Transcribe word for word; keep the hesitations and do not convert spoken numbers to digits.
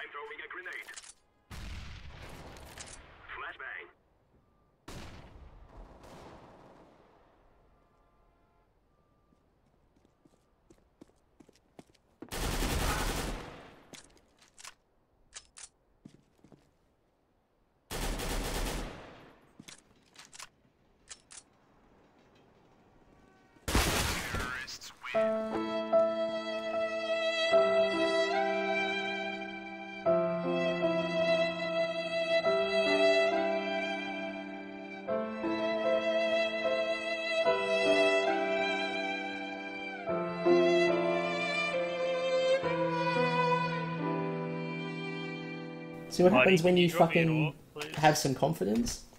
throwing a grenade. Flashbang. Terrorists win. See what Marty, happens when can you you drop me an fucking orb, please? have some confidence?